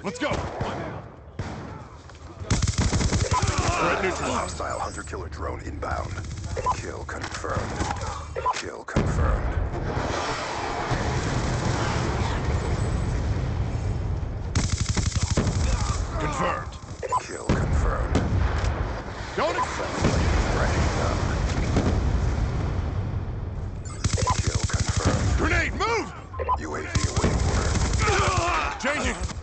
Let's go! Threat neutralized. Hostile hunter-killer drone inbound. Kill confirmed. Kill confirmed. Confirmed. Kill confirmed. Don't Bracking up. Kill confirmed. Grenade, move! UAV awaiting order. Changing!